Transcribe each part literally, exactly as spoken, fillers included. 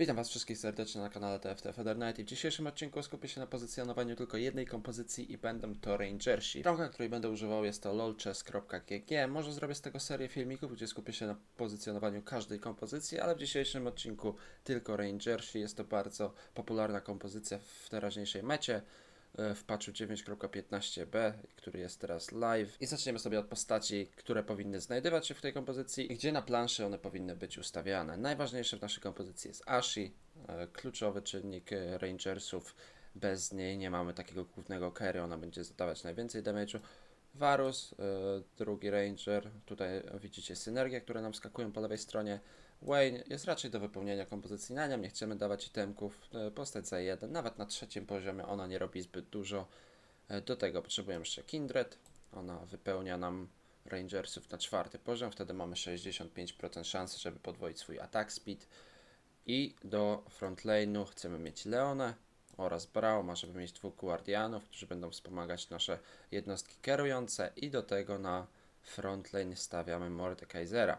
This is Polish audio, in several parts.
Witam Was wszystkich serdecznie na kanale T F T Federnight i w dzisiejszym odcinku skupię się na pozycjonowaniu tylko jednej kompozycji i będą to Rangersi. Stronka, której będę używał, jest to lolchess kropka g g. Może zrobię z tego serię filmików, gdzie skupię się na pozycjonowaniu każdej kompozycji, ale w dzisiejszym odcinku tylko Rangersi. Jest to bardzo popularna kompozycja w teraźniejszej mecie, w patchu dziewięć kropka piętnaście b, który jest teraz live. I zaczniemy sobie od postaci, które powinny znajdować się w tej kompozycji i gdzie na planszy one powinny być ustawiane. Najważniejsze w naszej kompozycji jest Ashe, kluczowy czynnik Rangersów. Bez niej nie mamy takiego głównego carry, ona będzie zadawać najwięcej damage'u. Varus, drugi Ranger, tutaj widzicie synergię, które nam skakują po lewej stronie. Wayne jest raczej do wypełnienia kompozycji na nią, nie chcemy dawać itemków, postać za jeden, nawet na trzecim poziomie ona nie robi zbyt dużo. Do tego potrzebujemy jeszcze Kindred, ona wypełnia nam Rangersów na czwarty poziom, wtedy mamy sześćdziesiąt pięć procent szansy, żeby podwoić swój attack speed. I do frontlane'u chcemy mieć Leonę oraz Brauma, żeby mieć dwóch guardianów, którzy będą wspomagać nasze jednostki kierujące, i do tego na frontlane stawiamy Mordekaisera.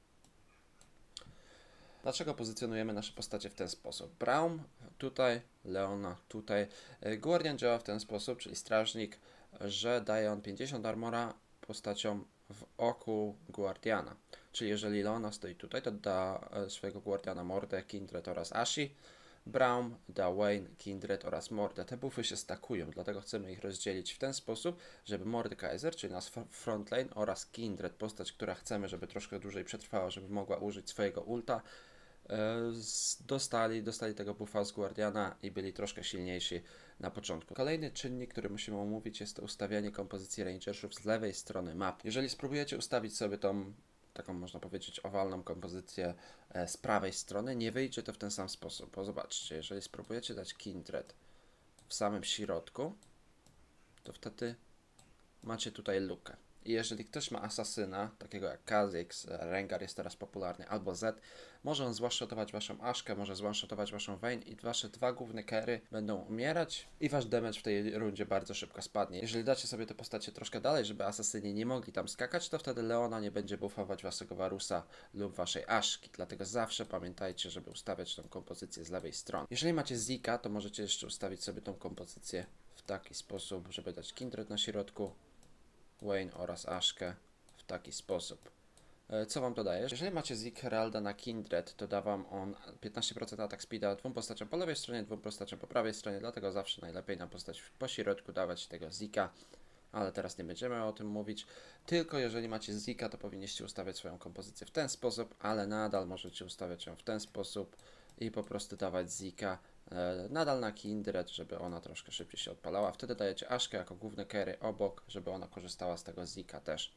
Dlaczego pozycjonujemy nasze postacie w ten sposób? Braum tutaj, Leona tutaj. Guardian działa w ten sposób, czyli strażnik, że daje on pięćdziesiąt armora postaciom w oku Guardiana. Czyli jeżeli Leona stoi tutaj, to da swojego Guardiana Mordę, Kindred oraz Ashe. Braum da Wayne, Kindred oraz Mordę. Te buffy się stakują, dlatego chcemy ich rozdzielić w ten sposób, żeby Mordekaiser, czyli nasz frontlane, oraz Kindred, postać, która chcemy, żeby troszkę dłużej przetrwała, żeby mogła użyć swojego ulta, dostali, dostali tego buffa z Guardiana i byli troszkę silniejsi na początku. Kolejny czynnik, który musimy omówić, jest to ustawianie kompozycji Rangersów z lewej strony mapy. Jeżeli spróbujecie ustawić sobie tą taką, można powiedzieć, owalną kompozycję z prawej strony, nie wyjdzie to w ten sam sposób, bo zobaczcie, jeżeli spróbujecie dać Kindred w samym środku, to wtedy macie tutaj lukę. I jeżeli ktoś ma asasyna, takiego jak Kha'Zix, Rengar jest teraz popularny, albo Z, może on zwanshotować waszą Ashkę, może zwanshotować waszą Vayne i wasze dwa główne carry będą umierać i wasz damage w tej rundzie bardzo szybko spadnie. Jeżeli dacie sobie te postacie troszkę dalej, żeby asasyni nie mogli tam skakać, to wtedy Leona nie będzie buffować waszego Varusa lub waszej Ashki. Dlatego zawsze pamiętajcie, żeby ustawiać tą kompozycję z lewej strony. Jeżeli macie Zika, to możecie jeszcze ustawić sobie tą kompozycję w taki sposób, żeby dać Kindred na środku, Wayne oraz Ashkę w taki sposób. Co wam to daje? Jeżeli macie Zik Heralda na Kindred, to da wam on piętnaście procent attack speeda dwóm postaciom po lewej stronie, dwóm postaciom po prawej stronie, dlatego zawsze najlepiej na postać po środku dawać tego Zika, ale teraz nie będziemy o tym mówić. Tylko jeżeli macie Zika, to powinniście ustawiać swoją kompozycję w ten sposób, ale nadal możecie ustawiać ją w ten sposób i po prostu dawać Zika nadal na Kindred, żeby ona troszkę szybciej się odpalała. Wtedy dajecie Ashkę jako główny carry obok, żeby ona korzystała z tego Zika też.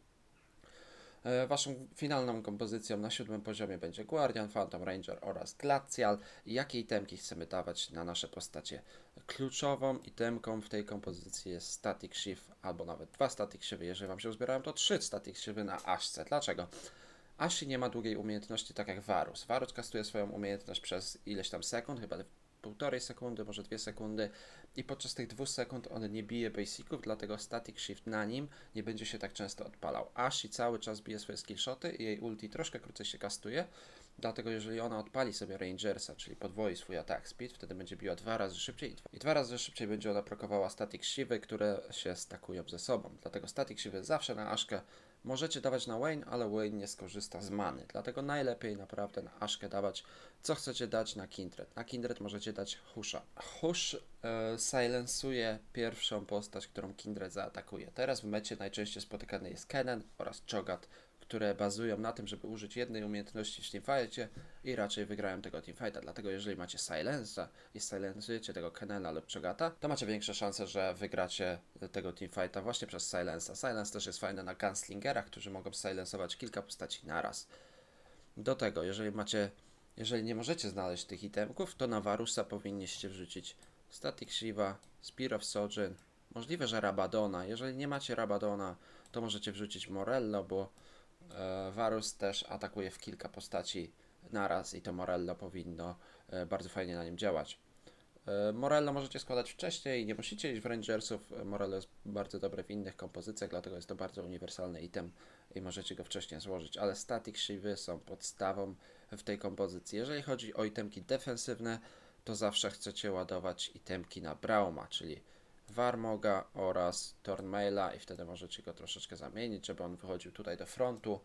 Waszą finalną kompozycją na siódmym poziomie będzie Guardian, Phantom Ranger oraz Glacial. Jakie itemki chcemy dawać na nasze postacie? Kluczową itemką w tej kompozycji jest Static Shift, albo nawet dwa Static Shifty. Jeżeli wam się uzbierają, to trzy Static Shifty na Ashce. Dlaczego? Ashe nie ma długiej umiejętności tak jak Varus. Varus kastuje swoją umiejętność przez ileś tam sekund, chyba półtorej sekundy, może dwie sekundy, i podczas tych dwóch sekund on nie bije basiców, dlatego Static Shift na nim nie będzie się tak często odpalał. Ashe cały czas bije swoje skillshoty i jej ulti troszkę krócej się kastuje, dlatego jeżeli ona odpali sobie Rangersa, czyli podwoi swój attack speed, wtedy będzie biła dwa razy szybciej i dwa razy szybciej będzie ona prokowała Static Shifty, które się stakują ze sobą. Dlatego Static Shifty zawsze na Ashkę możecie dawać na Wayne, ale Wayne nie skorzysta z many. Dlatego najlepiej naprawdę na Ashkę dawać, co chcecie dać na Kindred. Na Kindred możecie dać Husha. Hush e, silencuje pierwszą postać, którą Kindred zaatakuje. Teraz w mecie najczęściej spotykany jest Kennen oraz Cho'Gath, które bazują na tym, żeby użyć jednej umiejętności w teamfightie i raczej wygrają tego teamfighta. Dlatego jeżeli macie silensa i silencujecie tego Kennena lub Cho'Gatha, to macie większe szanse, że wygracie tego teamfighta właśnie przez silensa. Silence też jest fajny na gunslingerach, którzy mogą silensować kilka postaci naraz. Do tego, jeżeli macie, jeżeli nie możecie znaleźć tych itemków, to na Varusa powinniście wrzucić Static Shiva, Spear of Sojourn, możliwe, że Rabadona. Jeżeli nie macie Rabadona, to możecie wrzucić Morello, bo e, Varus też atakuje w kilka postaci naraz i to Morello powinno e, bardzo fajnie na nim działać. E, Morello możecie składać wcześniej, nie musicie iść w Rangersów. Morello jest bardzo dobre w innych kompozycjach, dlatego jest to bardzo uniwersalny item i możecie go wcześniej złożyć, ale static shifty są podstawą w tej kompozycji. Jeżeli chodzi o itemki defensywne, to zawsze chcecie ładować itemki na Brauma, czyli Warmoga oraz Thornmaila i wtedy możecie go troszeczkę zamienić, żeby on wychodził tutaj do frontu.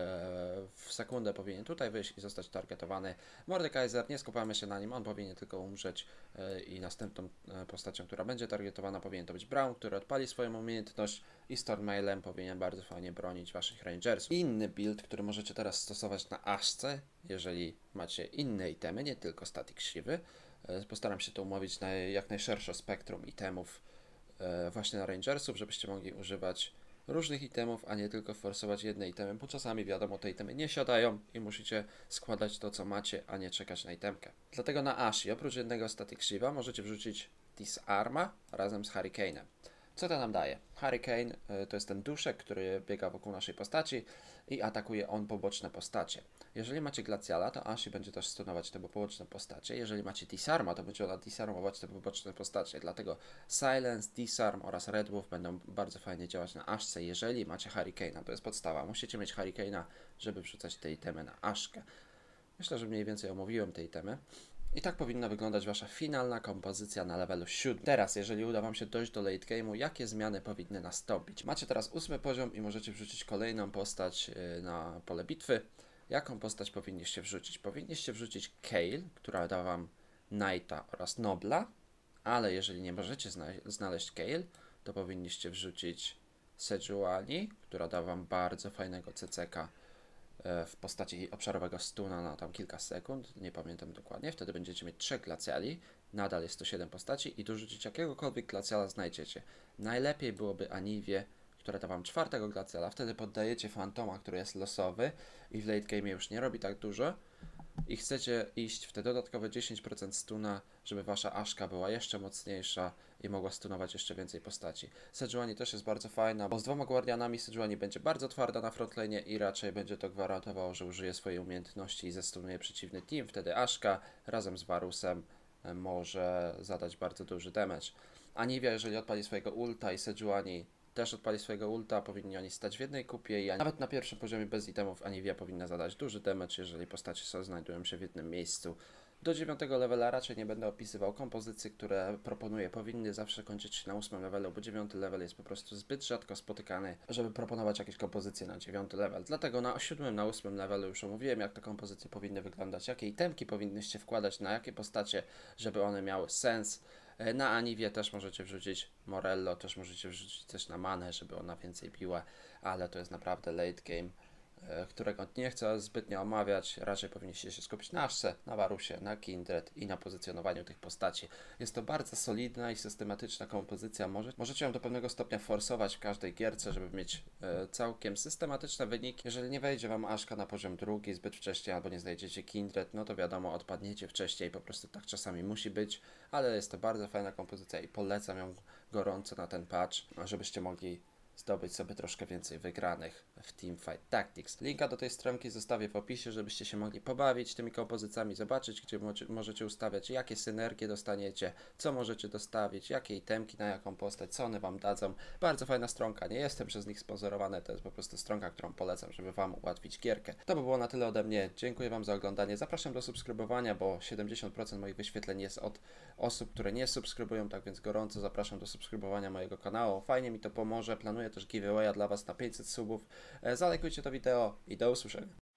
W sekundę powinien tutaj wyjść i zostać targetowany. Mordekaiser, nie skupiamy się na nim, on powinien tylko umrzeć i następną postacią, która będzie targetowana, powinien to być Braum, który odpali swoją umiejętność i z Thornmailem powinien bardzo fajnie bronić waszych Rangersów. Inny build, który możecie teraz stosować na Ashce, jeżeli macie inne itemy, nie tylko static shifty. Postaram się to umówić na jak najszersze spektrum itemów właśnie na Rangersów, żebyście mogli używać różnych itemów, a nie tylko forsować jedne itemy, bo czasami wiadomo, te itemy nie siadają i musicie składać to, co macie, a nie czekać na itemkę. Dlatego na Ashi oprócz jednego static shifta możecie wrzucić Disarma razem z Hurricane'em. Co to nam daje? Hurricane to jest ten duszek, który biega wokół naszej postaci i atakuje on poboczne postacie. Jeżeli macie Glaciala, to Ashi będzie też stunować te poboczne postacie. Jeżeli macie Disarma, to będzie ona disarmować te poboczne postacie. Dlatego Silence, Disarm oraz Red Wolf będą bardzo fajnie działać na Ashce, jeżeli macie Hurricane'a. To jest podstawa. Musicie mieć Hurricane'a, żeby wrzucać te itemy na Ashkę. Myślę, że mniej więcej omówiłem te itemy. I tak powinna wyglądać wasza finalna kompozycja na levelu siódmym. Teraz, jeżeli uda wam się dojść do late game'u, jakie zmiany powinny nastąpić? Macie teraz ósmy poziom i możecie wrzucić kolejną postać na pole bitwy. Jaką postać powinniście wrzucić? Powinniście wrzucić Kayle, która da wam Knighta oraz Nobla, ale jeżeli nie możecie zna znaleźć Kayle, to powinniście wrzucić Sejuani, która da wam bardzo fajnego C C K w postaci obszarowego stuna na tam kilka sekund, nie pamiętam dokładnie. Wtedy będziecie mieć trzech glaciali, nadal jest to siedem postaci i dorzucić jakiegokolwiek glaciala znajdziecie. Najlepiej byłoby Aniwię, która da wam czwartego glaciala, wtedy poddajecie Fantoma, który jest losowy i w late game już nie robi tak dużo i chcecie iść w te dodatkowe dziesięć procent stuna, żeby wasza Ashka była jeszcze mocniejsza i mogła stunować jeszcze więcej postaci. Sejuani też jest bardzo fajna, bo z dwoma guardianami Sejuani będzie bardzo twarda na frontlane i raczej będzie to gwarantowało, że użyje swojej umiejętności i zestunuje przeciwny team. Wtedy Ashka razem z Varusem może zadać bardzo duży damage. Aniwia, jeżeli odpali swojego ulta i Sejuani też odpali swojego ulta, powinni oni stać w jednej kupie i nawet na pierwszym poziomie bez itemów Aniwia powinna zadać duży damage, jeżeli postacie są, znajdują się w jednym miejscu. Do dziewiątego levela raczej nie będę opisywał kompozycji, które proponuję. Powinny zawsze kończyć się na ósmym levelu, bo dziewiąty level jest po prostu zbyt rzadko spotykany, żeby proponować jakieś kompozycje na dziewiąty level. Dlatego na siódmym, na ósmym levelu już omówiłem, jak te kompozycje powinny wyglądać, jakie itemki powinnyście wkładać na jakie postacie, żeby one miały sens. Na Aniwię też możecie wrzucić Morello, też możecie wrzucić coś na manę, żeby ona więcej biła, ale to jest naprawdę late game, którego nie chcę zbytnio omawiać. Raczej powinniście się skupić na Ashce, na Varusie, na Kindred i na pozycjonowaniu tych postaci. Jest to bardzo solidna i systematyczna kompozycja. Może, możecie ją do pewnego stopnia forsować w każdej gierce, żeby mieć e, całkiem systematyczne wyniki. Jeżeli nie wejdzie wam Ashka na poziom drugi zbyt wcześnie albo nie znajdziecie Kindred, no to wiadomo, odpadniecie wcześniej, po prostu tak czasami musi być, ale jest to bardzo fajna kompozycja i polecam ją gorąco na ten patch, żebyście mogli zdobyć sobie troszkę więcej wygranych w Teamfight Tactics. Linka do tej stronki zostawię w opisie, żebyście się mogli pobawić tymi kompozycjami, zobaczyć, gdzie możecie ustawiać, jakie synergie dostaniecie, co możecie dostawić, jakie itemki na jaką postać, co one wam dadzą. Bardzo fajna stronka, nie jestem przez nich sponsorowany, to jest po prostu stronka, którą polecam, żeby wam ułatwić gierkę. To by było na tyle ode mnie, dziękuję wam za oglądanie, zapraszam do subskrybowania, bo siedemdziesiąt procent moich wyświetleń jest od osób, które nie subskrybują, tak więc gorąco zapraszam do subskrybowania mojego kanału, fajnie mi to pomoże, planuję też giveawaya dla was na pięćset subów. Zalajkujcie to wideo i do usłyszenia.